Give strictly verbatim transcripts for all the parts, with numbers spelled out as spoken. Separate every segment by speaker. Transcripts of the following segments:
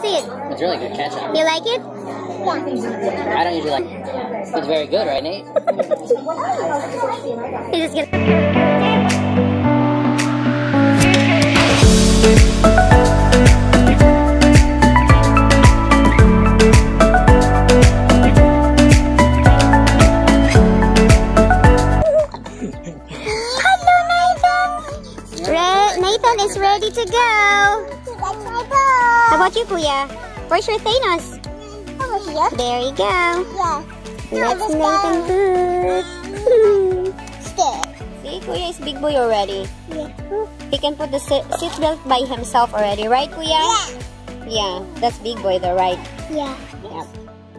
Speaker 1: it?
Speaker 2: It's really good ketchup.
Speaker 1: You like it?
Speaker 2: Yeah. I don't usually like it. It's very good, right, Nate?
Speaker 1: You just get... Nathan is ready to go. How about you, Kuya? Where's your Thanos?
Speaker 3: Over here.
Speaker 1: There you go.
Speaker 3: Yeah.
Speaker 1: Let's Nathan food.
Speaker 3: Stay.
Speaker 1: See, Kuya is big boy already.
Speaker 3: Yeah.
Speaker 1: He can put the seat belt by himself already, right, Kuya?
Speaker 3: Yeah.
Speaker 1: Yeah, that's big boy though, right?
Speaker 3: Yeah.
Speaker 1: Yep.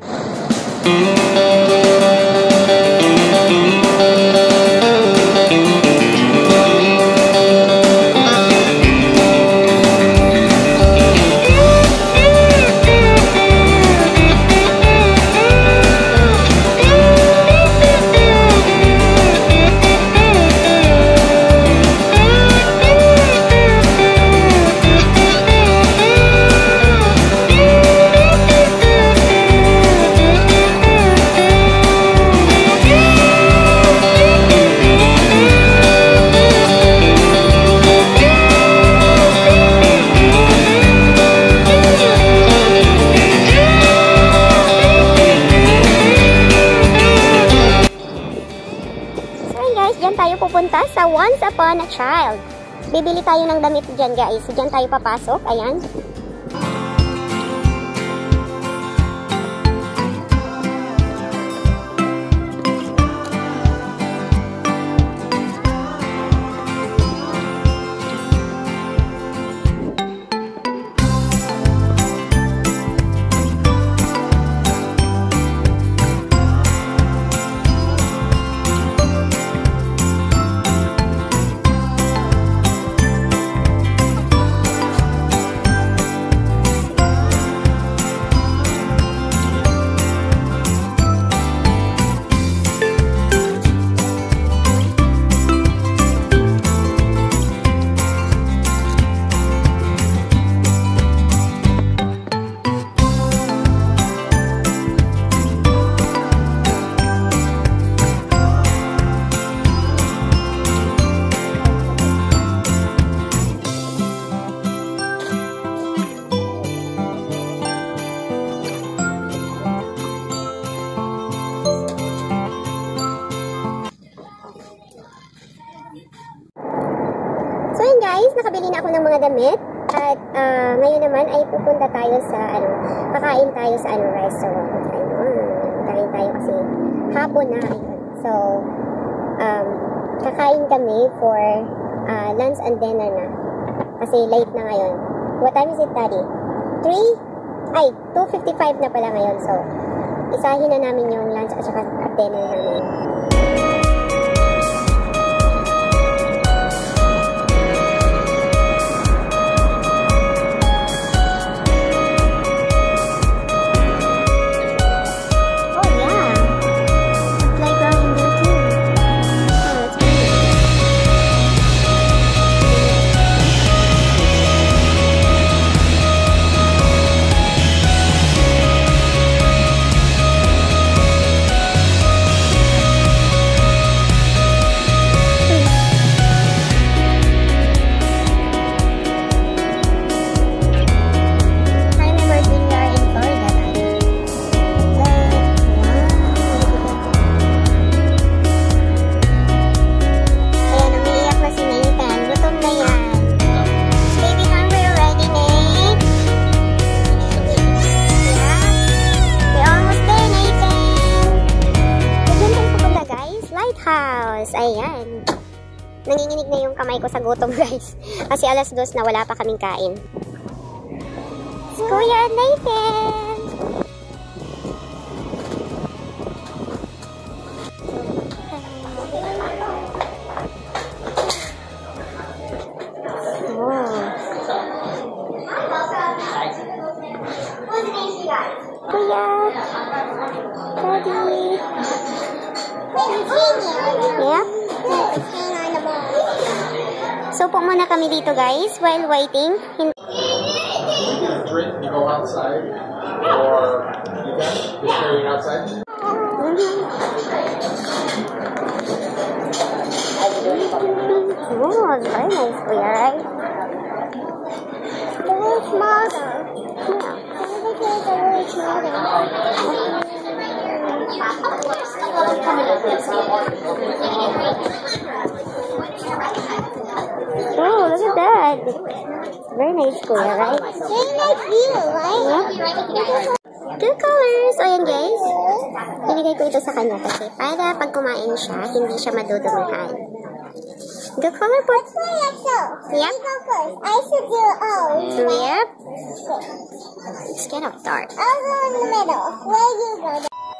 Speaker 1: Pupunta sa Once Upon a Child. Bibili tayo ng damit dyan, guys. Dyan tayo papasok. Ayan. So yun guys, nakabili na ako ng mga damit. At uh, ngayon naman ay pupunta tayo sa ano, kakain tayo sa ano, restaurant. Ayun, kakain tayo kasi hapon na. Ayun. So, um, kakain kami for uh, lunch and dinner na. Kasi late na ngayon. What time is it, Daddy? three? Ay, two fifty-five na pala ngayon. So, isahin na namin yung lunch at saka dinner namin. Lighthouse. Ayan. Nanginginig na yung kamay ko sa gutom, guys. Kasi alas dos na wala pa kaming kain. Kuya Nathan! Oh. Kuya! Daddy! Yeah? So, po muna kami dito guys while waiting.
Speaker 4: a drink, you go outside, or you can just carry it outside.
Speaker 1: Oh, it's very nice, Kuya, right?
Speaker 3: The little smaller.
Speaker 1: Yeah.
Speaker 3: I think it's a little smaller.
Speaker 1: Oh, look at that. Very nice, Kuya, right?
Speaker 3: Very nice view, right?
Speaker 1: Yeah. Two colors. O yan, guys. Binigay ko ito sa kanya kasi para pag kumain siya, hindi siya madudumihan. Good color po.
Speaker 3: Let's play it so.
Speaker 1: Yep.
Speaker 3: You go first. I should do oh.
Speaker 1: Yep. It's kind of dark.
Speaker 3: I'll go in the middle. Where you go?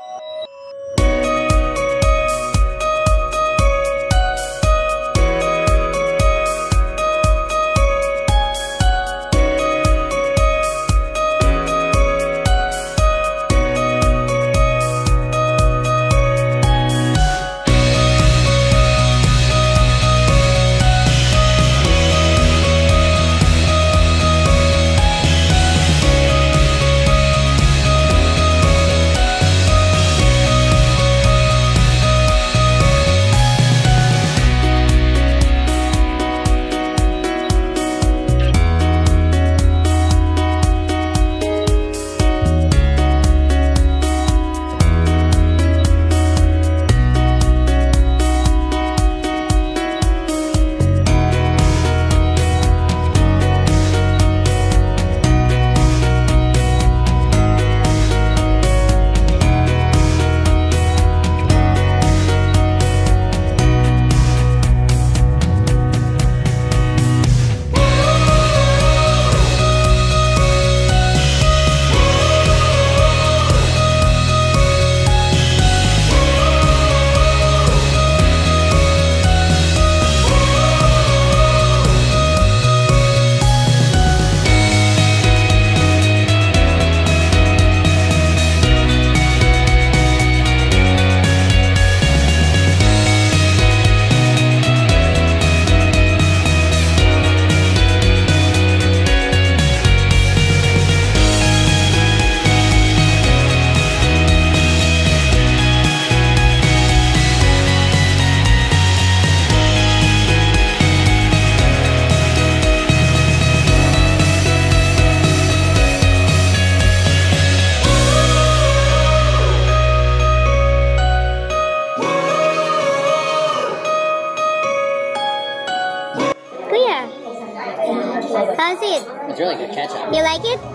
Speaker 1: How's it?
Speaker 2: It's really good ketchup.
Speaker 1: You like it?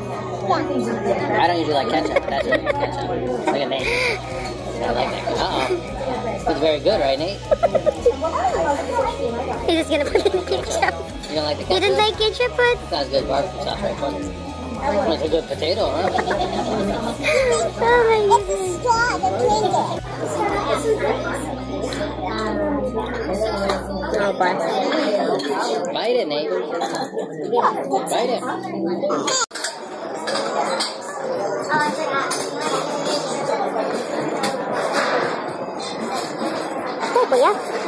Speaker 3: Yeah.
Speaker 2: I don't usually like ketchup. That's really good ketchup. Look at Nate. I like that. Uh-oh. It's very good, right, Nate?
Speaker 1: He's just gonna put it in ketchup.
Speaker 2: You don't like the ketchup?
Speaker 1: You didn't like ketchup, but...
Speaker 2: It's not as good as barbecue sauce, right, Bud? It's a good potato, huh?
Speaker 1: Oh my
Speaker 3: It's a straw to drink it.
Speaker 1: Oh, boy.
Speaker 2: Bite it, Nate. Bite it.
Speaker 1: Oh, kuya.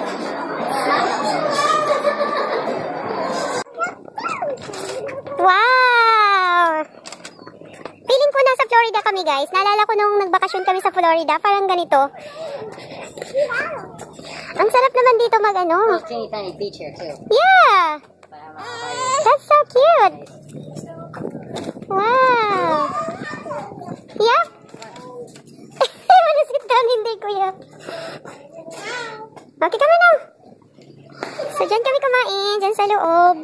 Speaker 1: Wow! Feeling ko nasa Florida kami, guys. Naalala ko nung nagbakasyon kami sa Florida, parang ganito. Ang sarap naman dito mag ano.
Speaker 2: There's a teeny tiny beach here, too.
Speaker 1: Yeah! That's so cute! Wow! Yeah? Wanna sit down? Hindi, kuya. Okay, kami na. So, dyan kami kumain. Dyan sa loob.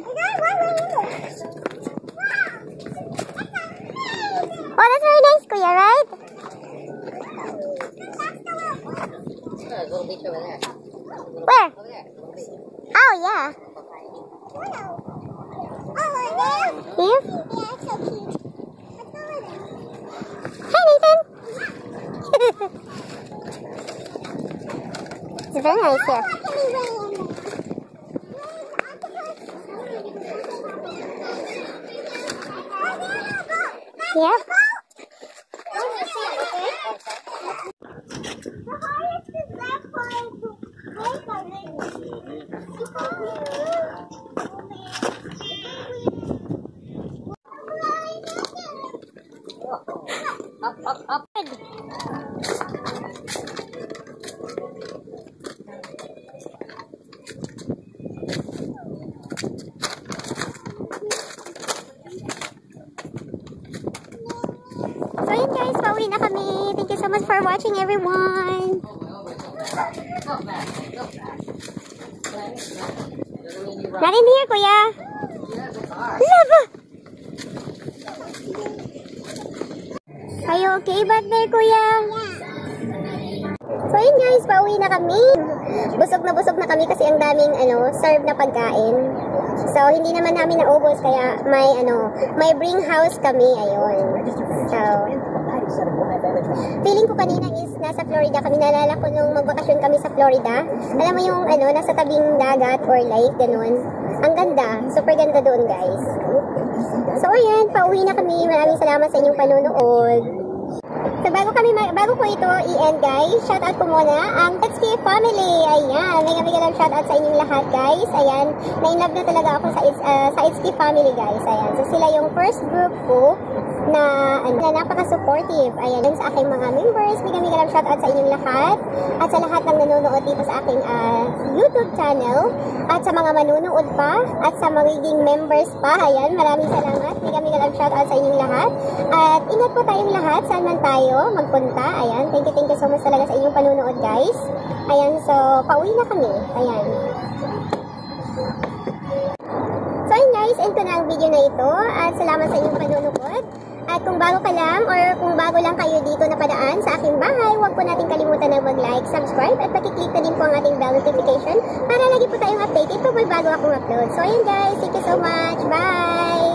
Speaker 1: Oh, that's very nice, kuya, right?
Speaker 2: There's a little beach over there.
Speaker 1: Where?
Speaker 2: Over there.
Speaker 1: Oh, yeah. Yeah? Hi, Nathan. It's very nice here. Yeah.
Speaker 2: Up, up, up.
Speaker 1: So yun guys, pauwi na kami. Thank you so much for watching everyone. Not in here, kuya. Lava! Are you okay back there, kuya? So yun guys, pauwi na kami. Busog na busog na kami kasi ang daming ano, serve na pagkain. So hindi naman namin naubos kaya may ano, may bring house kami, ayun. So feeling ko kanina is nasa Florida kami. Naalala ko nung magbakasyon kami sa Florida. Alam mo yung ano, nasa tabing dagat or lake, ganun. Ang ganda. Super ganda doon, guys. So, ayan. Pauwi na kami. Maraming salamat sa inyong panunood. So, bago kami, bago ko ito i-end, guys, shoutout ko muna ang Let's K family. Ayan. Mega mega love shoutout sa inyong lahat, guys. Ayan. Na-in-love na talaga ako sa, uh, sa Let's K family, guys. Ayan. So, sila yung first group ko na, ano, na napaka-supportive. Ayan, sa aking mga members. Mega mega love shoutout sa inyong lahat. At sa lahat ng nanonood dito sa aking uh, YouTube channel. At sa mga manunood pa. At sa magiging members pa. Ayan, maraming salamat. Mega mega love shoutout sa inyong lahat. At ingat po tayong lahat. Saan man tayo magpunta. Ayan, thank you, thank you so much talaga sa inyong panunood, guys. Ayan, so, pauwi na kami. Ayan. So, ayun guys, end ko na ang video na ito. At salamat sa inyong panunood. At kung bago ka lang or kung bago lang kayo dito na padaan sa aking bahay, huwag po natin kalimutan na mag-like, subscribe, at pakiclick na din po ang ating bell notification para lagi po tayong updated pag may bago akong upload. So, ayun guys, thank you so much. Bye!